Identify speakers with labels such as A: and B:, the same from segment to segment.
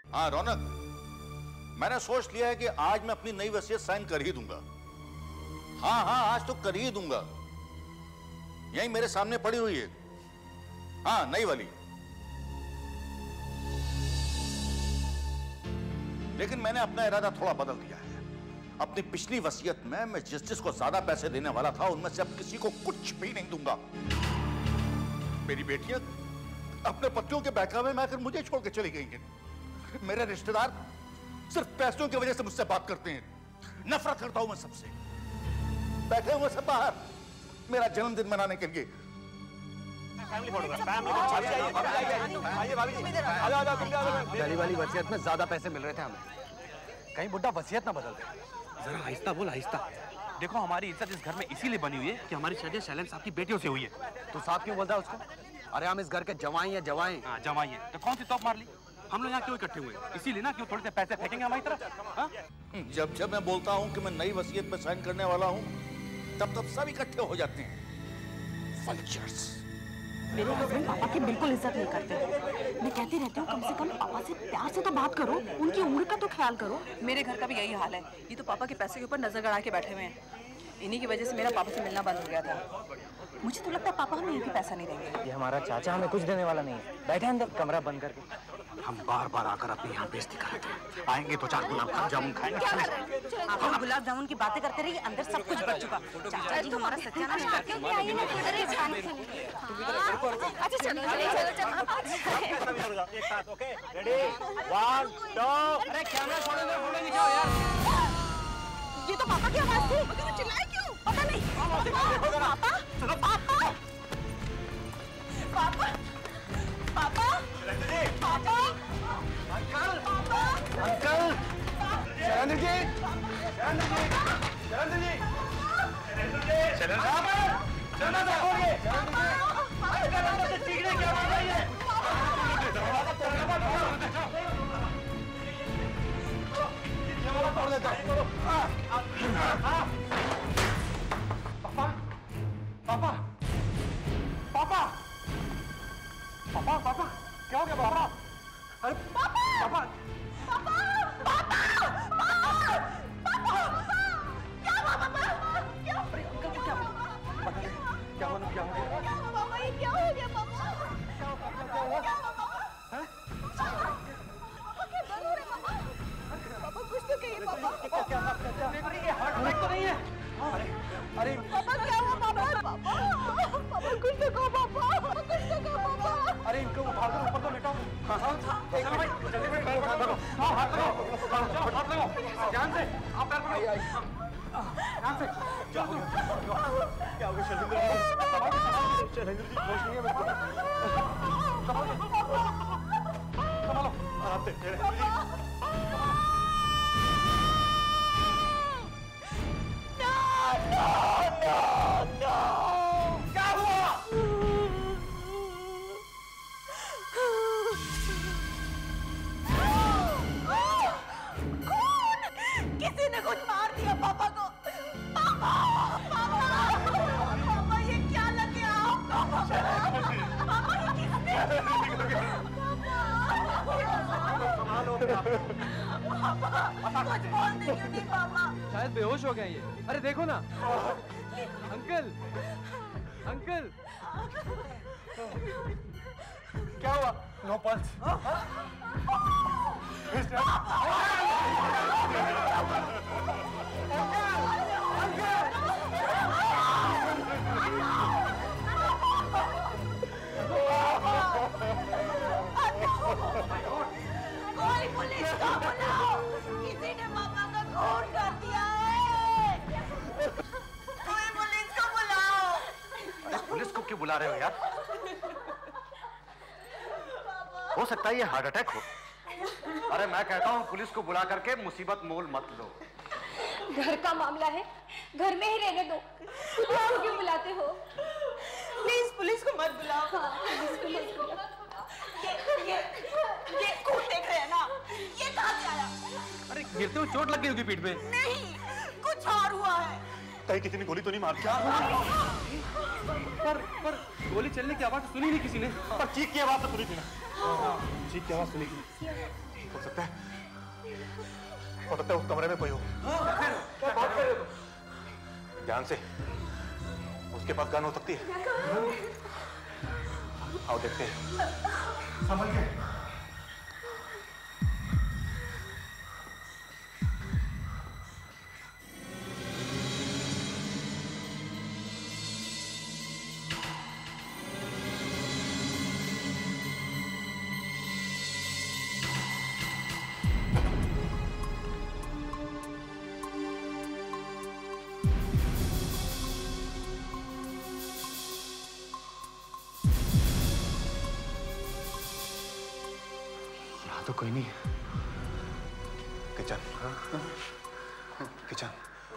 A: हाँ रौनक, मैंने सोच लिया है कि आज मैं अपनी नई वसीयत साइन कर ही दूंगा। हाँ हाँ, आज तो कर ही दूंगा। यही मेरे सामने पड़ी हुई है। हाँ, नई वाली। लेकिन मैंने अपना इरादा थोड़ा बदल दिया है। अपनी पिछली वसीयत में मैं जिस को ज्यादा पैसे देने वाला था, उनमें से अब किसी को कुछ भी नहीं दूंगा। मेरी बेटियां अपने पतियों के बहकावे में आकर मुझे छोड़ के चली गई हैं। मेरे रिश्तेदार सिर्फ पैसों की वजह से मुझसे बात करते हैं। नफरत करता हूं मैं सबसे। बैठे हुए सब बाहर मेरा जन्मदिन मनाने के लिए।
B: पहली वाली वसीयत में ज्यादा पैसे मिल रहे थे हमें। कहीं बुड्ढा वसीयत ना बदल दे।
C: जरा आहिस्ता बोल, आहिस्ता। देखो, हमारी इज्जत इस घर में इसीलिए बनी हुई है कि हमारी शादी शैलेम साहब की बेटियों से हुई है।
B: तो साहब क्यों बोलता है उसको? अरे हम इस घर के जवाई हैं, जवाई।
C: हाँ, जवाई है तो कौन सी तोप मार ली? हम लोग यहाँ क्यों इकट्ठे हुए? इसीलिए ना, क्यों थोड़े से पैसे फेंकेंगे हमारी तरफ? हाँ?
A: जब जब मैं बोलता हूं कि मैं नई वसीयत में साइन करने वाला हूं, तब तब सब इकट्ठे हो जाते हैं। वल्चर्स।
D: मेरे हस्बैंड पापा की बिल्कुल इज्जत नहीं करते। मैं कहती रहती हूँ कम से कम पापा से प्यार से तो बात करो, उनकी उम्र का तो ख्याल करो।
E: मेरे घर का भी यही हाल है। ये तो पापा के पैसे के ऊपर नजर गड़ा के बैठे हुए हैं। इन्हीं की वजह से मेरा पापा से मिलना बंद हो गया था। मुझे तो लगता है पापा हमें एक भी पैसा नहीं देंगे।
B: ये हमारा चाचा हमें कुछ देने वाला नहीं है। बैठे अंदर कमरा बंद करके।
C: हम बार बार आकर अपनी यहाँ बेइज्जती कराते हैं। आएंगे तो 4 गुलाब जामुन खाएंगे।
D: आप गुलाब जामुन की बातें करते रहिए, अंदर सब कुछ बच चुका। चाचा जी हमारा सत्यानाश करके आइए ना। अच्छा चलो
B: एक साथ, ओके? रेडी? 1 2। अरे कैमरा छोड़ो, फोटो खिंचाओ यार।
D: ये तो पापा की आवाज थी। तो चिल्लाए क्यों? पता नहीं। पापा, चलो पापा, पापा, पापा, पापा, अंकल, पापा, अंकल, शैलेंद्र जी, शैलेंद्र जी, शैलेंद्र जी, शैलेंद्र साहब, शैलेंद्र साहब बोलिए, शैलेंद्र जी, अंकल अंदर से चीखने क्या बात है ये? तोड़ देता हूँ। पापा, पापा, पापा, पापा, पापा, क्या हो गया पापा? अरे पापा, पापा, पापा, पापा, पापा, क्या हुआ पापा? क्या? अरे अंकल को क्या हुआ? पता नहीं, क्या हुआ? क्या हो गया? क्या हुआ पापा? ये क्या हो गया पापा? क्या हुआ? क्या हुआ? क्या हुआ पापा? हैं? पापा क्या दर्द हो रहा है पापा? पापा कुछ तो कहिए पापा। क्या ये हार्ट अटैक तो नहीं है? अरे अरे पापा क्या हुआ पापा? पापा पापा कुछ तो कहो पापा, कुछ तो कहो पापा। अरे इनको उठा दो, ऊपर तो लेटाओ। हाँ चलो भाई, जल्दी से पैर उठा दो। हाँ हाथ लगाओ, हाथ लगाओ ध्यान से। आप पैर पकड़ो ध्यान से। क्या हो गया शैलेंद्र जी? होश नहीं है मेरे को। संभालो आराम से। No! क्या हुआ? कौन? किसी ने कुछ मार दिया पापा को। पापा, पापा, पापा ये क्या लग गया आपको? पापा ये किसने? पापा कुछ बोलने क्यों नहीं पापा?
B: शायद बेहोश हो गया ये। अरे देखो ना अंकल, अंकल क्या हुआ? No pulse.
D: कोई पुलिस को बुलाओ, किसी ने पापा का खून कर दिया है। कोई पुलिस को बुलाओ।
C: अरे पुलिस को क्यों बुला रहे हो यार? हो सकता है ये हार्ट अटैक हो। अरे मैं कहता हूँ पुलिस को बुला करके मुसीबत मोल मत लो।
F: घर का मामला है, घर में ही रहने दो। पुलिस को क्यों बुलाते हो?
D: प्लीज पुलिस को मत बुलाओ।
F: पुलिस को मत बुलाओ।
D: ये खून देख रहे हैं ना? ये कहाँ से आया?
C: अरे गिरते हुए चोट लग गई होगी पीठ पे।
D: नहीं, कुछ और हुआ है।
C: कहीं किसी ने गोली तो नहीं मारी? पर गोली चलने की आवाज सुनी नहीं किसी ने। पर चीख की आवाज तो सुनी थी ना।
D: चीख की आवाज सुनेगी। हो सकता है वो कमरे में कोई हो। क्या बात कर रहे हो? ध्यान से, उसके पास गन हो सकती है। आओ देखते हैं। संभल के। तो कोई नहीं। किचन। किचन।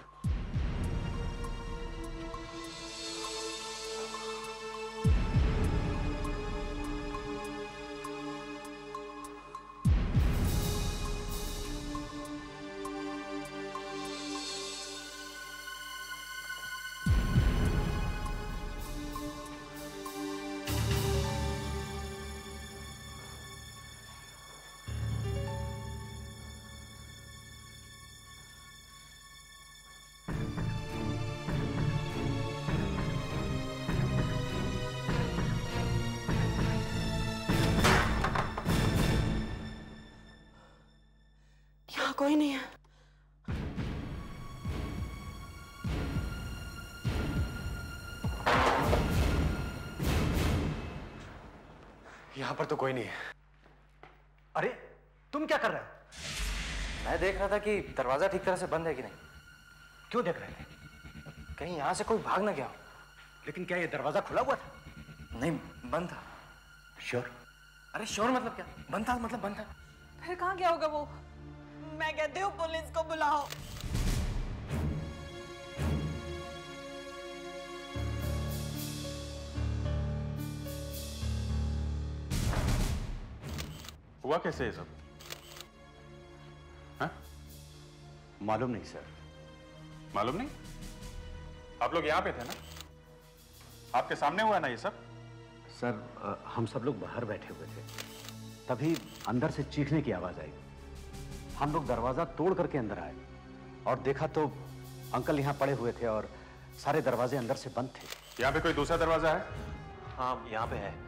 G: कोई नहीं है।
D: यहां पर तो कोई नहीं है। अरे तुम क्या कर रहे हो?
B: मैं देख रहा था कि दरवाजा ठीक तरह से बंद है कि नहीं।
D: क्यों देख रहे थे?
B: कहीं यहां से कोई भाग ना गया हो।
D: लेकिन क्या ये दरवाजा खुला हुआ था?
B: नहीं, बंद था।
D: श्योर?
B: अरे श्योर मतलब क्या? बंद था मतलब बंद था।
E: फिर कहाँ गया होगा वो? मैं कहती हूँ पुलिस को बुलाओ।
A: हुआ कैसे ये सब? हाँ?
C: मालूम नहीं सर।
A: मालूम नहीं? आप लोग यहाँ पे थे ना? आपके सामने हुआ ना ये सब?
C: सर हम सब लोग बाहर बैठे हुए थे, तभी अंदर से चीखने की आवाज आई। हम लोग दरवाजा तोड़ करके अंदर आए और देखा तो अंकल यहाँ पड़े हुए थे और सारे दरवाजे अंदर से बंद थे।
A: यहाँ पे कोई दूसरा दरवाजा है?
D: हाँ, यहाँ पे है।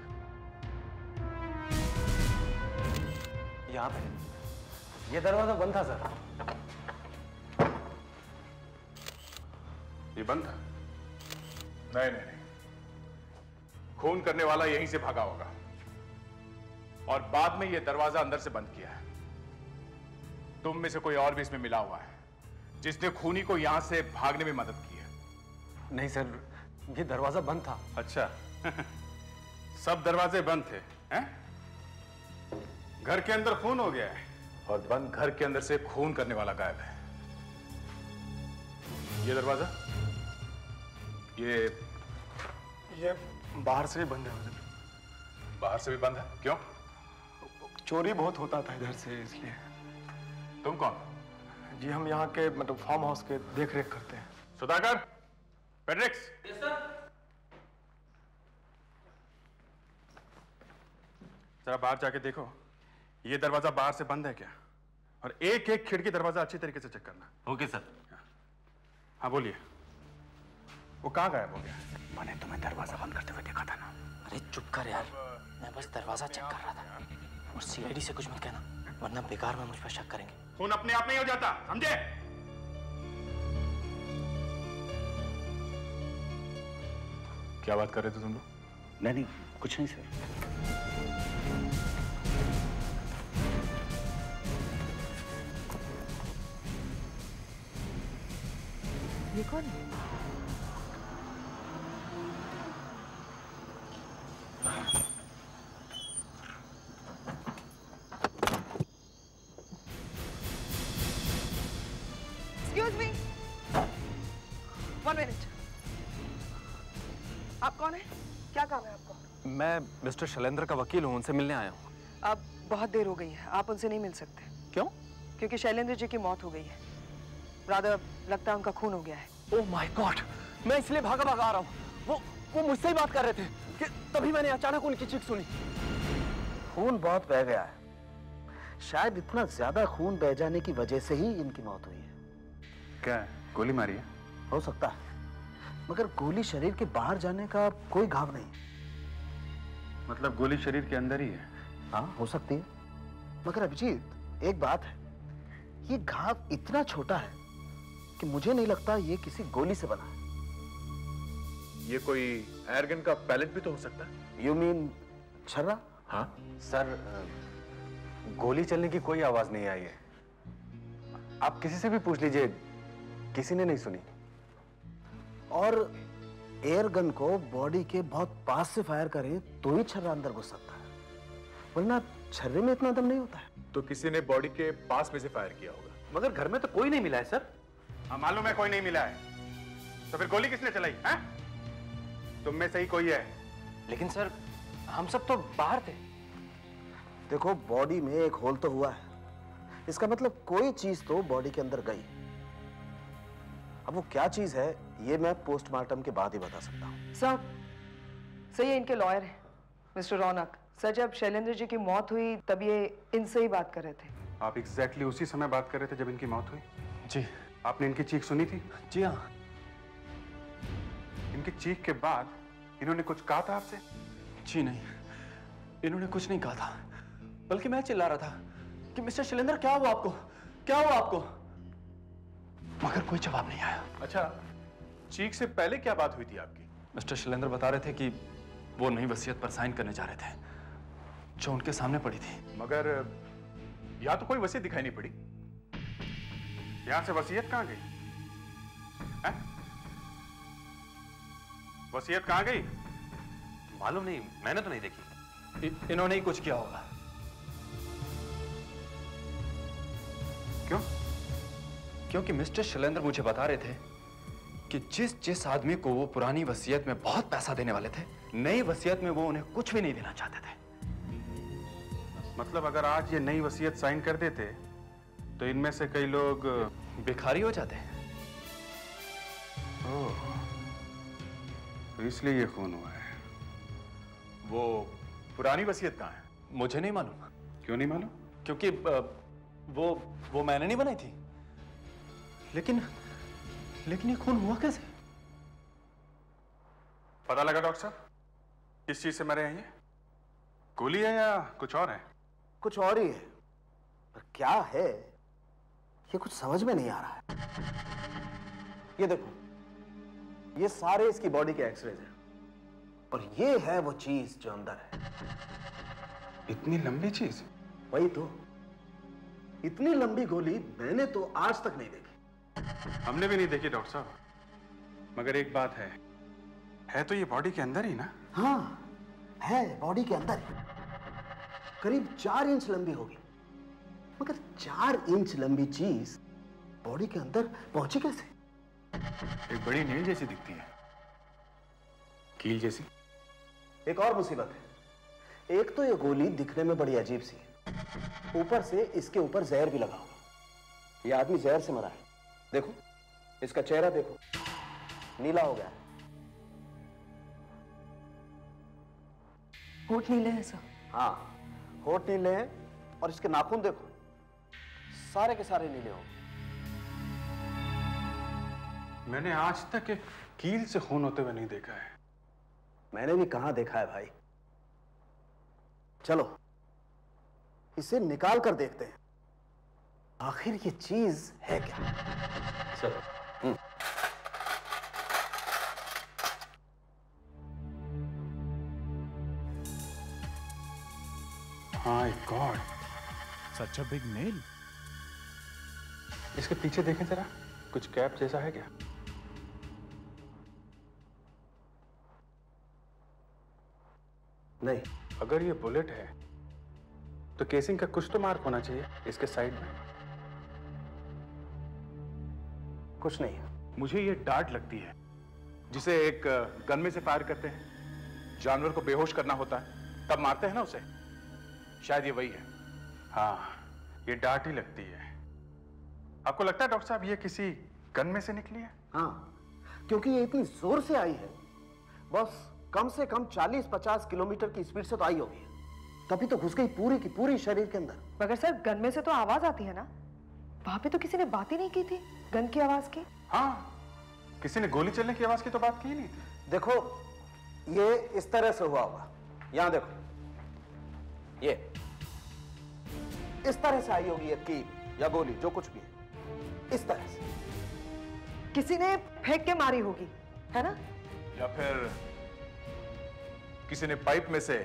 D: यहाँ पे ये दरवाजा बंद था सर।
A: ये बंद था? नहीं नहीं नहीं, खून करने वाला यहीं से भागा होगा और बाद में ये दरवाजा अंदर से बंद किया है। तुम में से कोई और भी इसमें मिला हुआ है जिसने खूनी को यहां से भागने में मदद की है?
D: नहीं सर, ये दरवाजा बंद था।
A: अच्छा सब दरवाजे बंद थे हैं? घर के अंदर खून हो गया है और बंद घर के अंदर से खून करने वाला गायब है। ये दरवाजा
D: ये बाहर से भी बंद है।
A: बाहर से भी बंद है? क्यों?
D: चोरी बहुत होता था इधर से, इसलिए।
A: तुम कौन?
D: जी हम यहाँ के मतलब फार्म हाउस के देख रेख करते हैं।
A: सुधाकर, पेड्रिक्स।
B: Yes sir.
A: जरा बाहर जाके देखो ये दरवाजा बाहर से बंद है क्या, और एक एक खिड़की दरवाजा अच्छी तरीके से चेक करना।
B: Okay sir.
A: हाँ बोलिए, वो कहाँ गायब हो गया?
C: मैंने तुम्हें दरवाजा बंद करते हुए देखा था ना।
B: अरे चुप कर यार, मैं बस दरवाजा चेक कर रहा था। और सीआईडी से कुछ मत कहना, वरना बेकार में मुझ पर शक करेंगे।
A: खून अपने आप नहीं हो जाता, समझे? क्या बात कर रहे थे तुम लोग?
C: नहीं, कुछ नहीं सर।
E: ये कौन है? Excuse me. One minute. आप कौन है? क्या काम है आपको?
D: मैं मिस्टर शैलेंद्र का वकील हूँ, उनसे मिलने आया हूँ।
E: अब बहुत देर हो गई है, आप उनसे नहीं मिल सकते।
D: क्यों?
E: क्योंकि शैलेंद्र जी की मौत हो गई है। राधा लगता है उनका खून हो गया है।
D: ओह माय गॉड, मैं इसलिए भागा भागा आ रहा हूँ। वो मुझसे ही बात कर रहे थे कि तभी मैंने अचानक उनकी चीख सुनी।
G: खून बहुत बह गया है। शायद इतना ज्यादा खून बह जाने की वजह से ही इनकी मौत हुई है।
H: क्या गोली मारी है?
G: हो सकता है, मगर गोली शरीर के बाहर जाने का कोई घाव नहीं।
H: मतलब गोली शरीर के अंदर ही है?
G: हाँ, हो सकती है। मगर अभिजीत, एक बात है, ये घाव इतना छोटा है कि मुझे नहीं लगता ये किसी गोली से बना है।
H: ये कोई एयरगन का पैलेट भी तो हो सकता है।
G: यू मीन छर्रा?
H: हाँ
C: सर, गोली चलने की कोई आवाज नहीं आई है। आप किसी से भी पूछ लीजिए, किसी ने नहीं सुनी।
G: और एयर गन को बॉडी के बहुत पास से फायर करें तो ही छर्रा अंदर घुस सकता है, वरना छर्रे में इतना दम नहीं होता है।
H: तो किसी ने बॉडी के पास में से फायर किया होगा।
C: मगर घर में तो कोई नहीं मिला है सर।
H: हाँ, मालूम है कोई नहीं मिला है, तो फिर गोली किसने चलाई है? तुम में से ही कोई है।
B: लेकिन सर, हम सब तो बाहर थे।
G: देखो, बॉडी में एक होल तो हुआ है, इसका मतलब कोई चीज तो बॉडी के अंदर गई। अब वो क्या चीज है ये मैं पोस्टमार्टम के बाद ही बता सकता हूँ।
I: साहब, सही है, इनके लॉयर हैं मिस्टर रौनक। सर, जब शैलेंद्र जी की मौत हुई तब ये इनसे ही बात कर रहे थे।
H: आप एग्जैक्टली उसी समय बात कर रहे थे जब इनकी मौत हुई?
C: जी।
H: आपने इनकी चीख सुनी थी?
C: जी हाँ।
H: इनकी चीख के बाद इन्होंने कुछ कहा था आपसे?
B: जी नहीं, इन्होंने कुछ नहीं कहा था, बल्कि मैं चिल्ला रहा था कि मिस्टर शैलेंद्र, क्या हुआ आपको, क्या हुआ आपको? मगर कोई जवाब नहीं आया।
H: अच्छा, चीख से पहले क्या बात हुई थी आपकी?
B: मिस्टर शैलेंद्र बता रहे थे कि वो नई वसीयत पर साइन करने जा रहे थे जो उनके सामने पड़ी थी।
H: मगर यहां तो कोई वसीयत दिखाई नहीं पड़ी। यहां से वसीयत कहां गई? वसीयत कहां गई?
C: मालूम नहीं, मैंने तो नहीं देखी।
B: इन्होंने ही कुछ किया होगा।
H: क्यों?
B: क्योंकि मिस्टर शैलेंद्र मुझे बता रहे थे कि जिस आदमी को वो पुरानी वसीयत में बहुत पैसा देने वाले थे, नई वसीयत में वो उन्हें कुछ भी नहीं देना चाहते थे।
H: मतलब अगर आज ये नई वसीयत साइन कर देते तो इनमें से कई लोग
B: भिखारी हो जाते।
H: ओह, तो इसलिए ये खून हुआ है। वो पुरानी वसीयत कहां है?
B: मुझे नहीं मालूम।
H: क्यों नहीं मालूम?
B: क्योंकि वो मैंने नहीं बनाई थी। लेकिन ये खून हुआ कैसे?
H: पता लगा डॉक्टर साहब किस चीज से मरे हैं ये? गोली है या कुछ और है?
G: कुछ और ही है, पर क्या है ये कुछ समझ में नहीं आ रहा है। ये देखो, ये सारे इसकी बॉडी के एक्सरेज हैं, और ये है वो चीज जो अंदर है।
H: इतनी लंबी चीज?
G: वही तो, इतनी लंबी गोली मैंने तो आज तक नहीं देखी।
H: हमने भी नहीं देखी डॉक्टर साहब। मगर एक बात है तो ये बॉडी के अंदर ही ना?
G: हाँ, है बॉडी के अंदर ही। करीब 4 इंच लंबी होगी, मगर 4 इंच लंबी चीज बॉडी के अंदर पहुंची कैसे?
H: एक बड़ी नील जैसी दिखती है, कील जैसी।
G: एक और मुसीबत है, एक तो ये गोली दिखने में बड़ी अजीब सी है, ऊपर से इसके ऊपर जहर भी लगा हुआ। ये आदमी जहर से मरा है। देखो, इसका चेहरा देखो, नीला हो गया है।
I: होठ नीले हैं सर।
G: हाँ, होठ नीले हैं, और इसके नाखून देखो, सारे के सारे नीले हो गए।
H: मैंने आज तक एक कील से खून होते हुए नहीं देखा है।
G: मैंने भी कहां देखा है भाई। चलो इसे निकाल कर देखते हैं, आखिर ये चीज है क्या।
C: Sir,
H: my God,
J: such a big nail.
H: इसके पीछे देखें जरा, कुछ कैप जैसा है क्या?
G: नहीं।
H: अगर ये बुलेट है तो केसिंग का कुछ तो मार्क होना चाहिए इसके साइड में।
G: कुछ नहीं है।
H: मुझे ये डार्ट लगती है जिसे एक गन में से फायर करते हैं, जानवर को बेहोश करना होता है तब मारते हैं ना उसे। शायद ये वही है। हाँ, ये डार्ट ही लगती है। आपको लगता है डॉक्टर साहब ये किसी गन में से निकली है?
G: हाँ, क्योंकि ये इतनी जोर से आई है, बस कम से कम 40-50 किलोमीटर की स्पीड से तो आई होगी। तभी तो घुस गई पूरी की पूरी शरीर के अंदर।
I: मगर सर गन में से तो आवाज आती है ना, वहां पे तो किसी ने बात ही नहीं की थी गन की आवाज की।
H: हाँ, किसी ने गोली चलने की आवाज की तो बात की नहीं थी।
G: देखो ये इस तरह से हुआ होगा, यहां देखो, ये इस तरह से आई होगी ये कील या गोली जो कुछ भी है, इस तरह से
I: किसी ने फेंक के मारी होगी, है ना?
H: या फिर किसी ने पाइप में से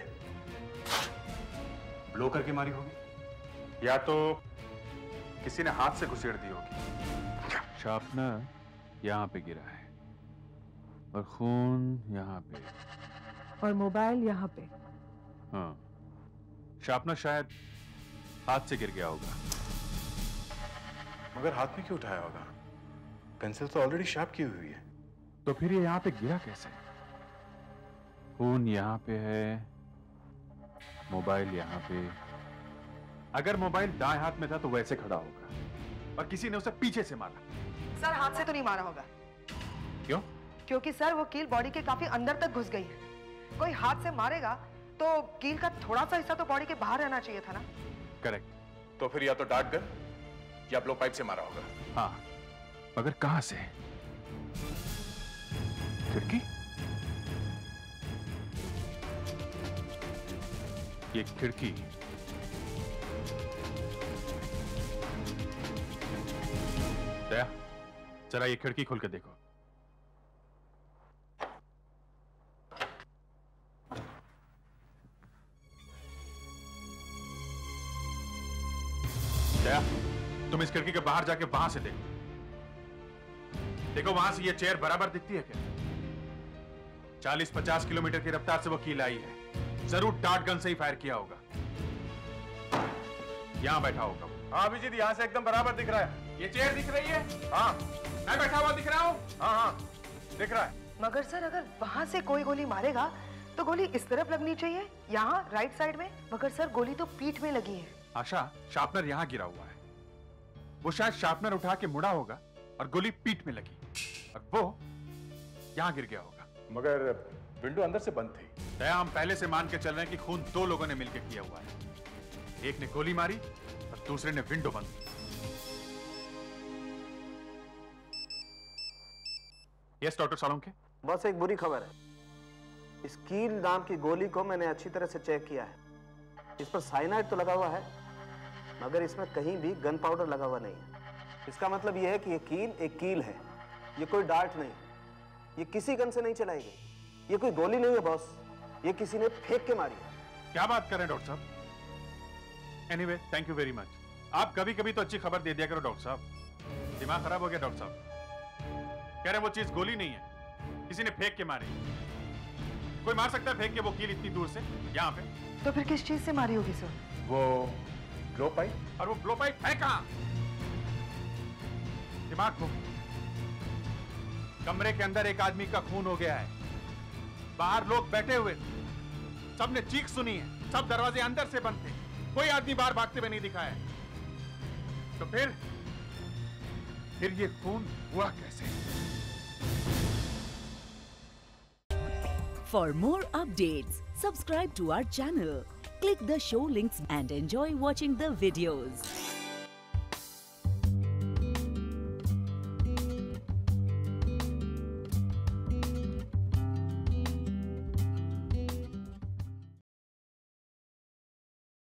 H: ब्लो करके मारी होगी, या तो किसी ने हाथ से घुसेड़ दी होगी।
J: शार्पनर यहाँ पे गिरा है और खून यहाँ पे
I: और मोबाइल यहाँ पे।
J: हाँ, शार्पनर शायद हाथ से गिर गया होगा।
H: मगर हाथ में क्यों उठाया होगा? पेंसिल तो ऑलरेडी शार्प की हुई है।
J: तो फिर ये यहाँ पे गिरा कैसे? खून यहाँ पे है, मोबाइल यहाँ पे। अगर मोबाइल दाएं हाथ में था तो वैसे खड़ा होगा और किसी ने उसे पीछे से मारा।
I: सर हाथ से तो नहीं मारा होगा।
J: क्यों?
I: क्योंकि सर वो कील बॉडी के काफी अंदर तक घुस गई है। कोई हाथ से मारेगा तो कील का थोड़ा सा हिस्सा तो बॉडी के बाहर रहना चाहिए था ना।
J: करेक्ट।
H: तो फिर या तो डार्ट गन या ब्लो पाइप से मारा होगा।
J: हाँ, मगर कहां से? खिड़की? ये खिड़की दया, जरा ये खिड़की खोल के देखो। दया, तुम इस खिड़की के बाहर जाके वहां से देखो। देखो वहां से ये चेयर बराबर दिखती है क्या? 40-50 किलोमीटर की रफ्तार से वो कील आई है। जरूर डार्ट गन से ही फायर किया होगा। यहां बैठा होगा वो।
H: हाँ अभिजीत, यहाँ से एकदम बराबर दिख रहा है।
J: ये चेयर दिख रही है?
H: हाँ।
J: मैं बैठा हुआ दिख रहा हूँ?
H: हाँ दिख रहा है।
I: मगर सर अगर वहां से कोई गोली मारेगा तो गोली इस तरफ लगनी चाहिए, यहाँ राइट साइड में। मगर सर गोली तो पीठ में लगी है।
J: आशा, शार्पनर यहाँ गिरा हुआ है। वो शायद शार्पनर उठा के मुड़ा होगा और गोली पीठ में लगी और वो यहाँ गिर गया होगा।
H: मगर विंडो अंदर से बंद थी।
J: दया, हम पहले से मान के चल रहे हैं कि खून दो लोगों ने मिलकर किया हुआ है। एक ने गोली मारी और दूसरे ने विंडो बंद की। Yes doctor Salunke.
G: बस एक बुरी खबर है, इस कील नाम की गोली को मैंने अच्छी तरह से चेक किया है। इस पर साइनाइड तो लगा हुआ है, मगर इसमें कहीं भी गन पाउडर लगा हुआ नहीं है। इसका मतलब यह है कि ये कील एक कील है, ये कोई डार्ट नहीं, ये किसी गन से नहीं चलाई गई, ये कोई गोली नहीं है बॉस, ये किसी ने फेंक के मारी है।
J: क्या बात कर रहे हैं डॉक्टर साहब? Anyway, thank you very much. आप कभी कभी तो अच्छी खबर दे दिया करो डॉक्टर साहब। दिमाग खराब हो गया डॉक्टर साहब। कह रहे वो चीज गोली नहीं है, किसी ने फेंक के मारी। कोई मार सकता है फेंक के वो कील इतनी दूर से यहाँ पे?
I: तो फिर किस चीज से मारी होगी सर?
H: वो ब्लो पाइप।
J: और वो ब्लो पाइप है कहां? दिमाग को। कमरे के अंदर एक आदमी का खून हो गया है, बाहर लोग बैठे हुए थे, सबने चीख सुनी है, सब दरवाजे अंदर से बंद थे, कोई आदमी बाहर भागते हुए नहीं दिखा है। तो फिर ये खून हुआ कैसे?
K: For more updates, subscribe to our channel, click the show links and enjoy watching the videos.